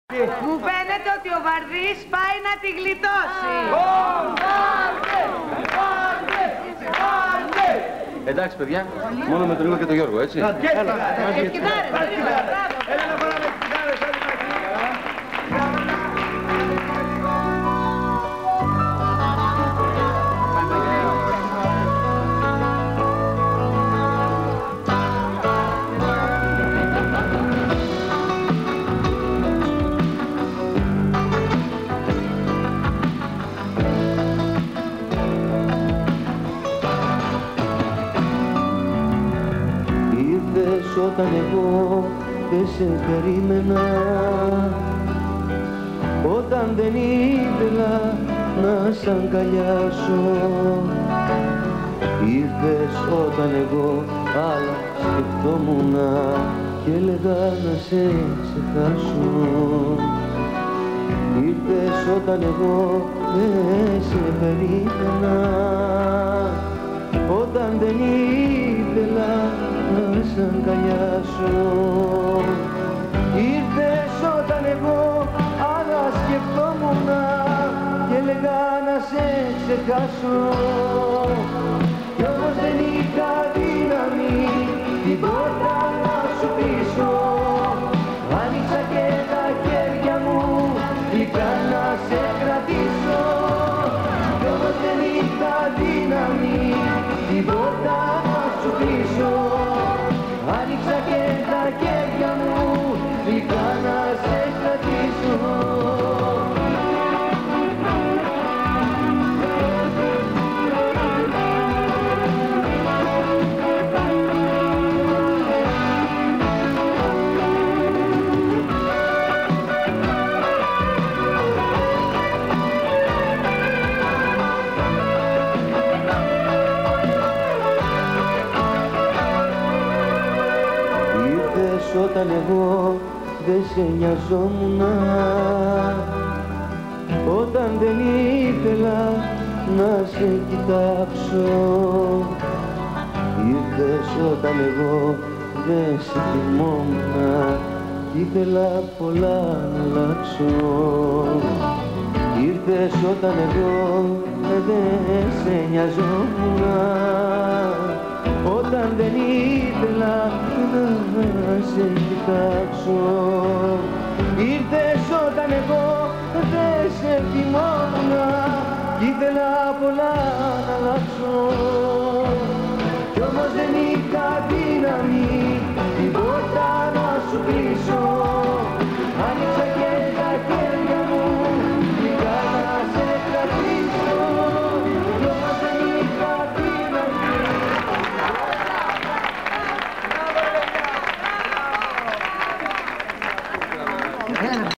Μου φαίνεται ότι ο Βαρδής πάει να τη γλιτώσει. Εντάξει, παιδιά, μόνο με τον Νίκο και τον Γιώργο, έτσι. Όταν εγώ δεν σε περίμενα, όταν δεν ήθελα να σ' αγκαλιάσω, ήρθες όταν εγώ άλλα σκεφτόμουν και έλεγα να σε ξεχάσω. Ήρθες όταν εγώ δεν σε περίμενα, όταν δεν ήθελα να σ' αγκαλιάσω. Ήρθες όταν εγώ άλλα σκεφτόμουν και έλεγα να σε ξεχάσω. Κι όμως δεν είχα δύναμη την πόρτα να σου πείσω. Άνοιξα και τα χέρια μου είχα να σε κρατήσω. Κι όμως δεν είχα δύναμη την πόρτα να σου πείσω. Άνοιξα και τα χέρια μου, είχα να σε κρατήσω. Όταν εγώ δεν σε νοιαζόμουν, όταν δεν ήθελα να σε κοιτάξω, ήρθες όταν εγώ δεν σε θυμόμουν κι ήθελα πολλά να αλλάξω. Ήρθες όταν εγώ δεν σε νοιαζόμουν, όταν δεν ήθελα να σε κοιτάξω. Ήρθες όταν εγώ δεν σε θυμόμουν κι ήθελα πολλά να αλλάξω. Κι όμως δεν είχα δύναμη την πόρτα να σου κλείσω. Άνοιξα και τα χέρια μου είχα να σε κρατήσω. Κι όμως δεν είχα δύναμη.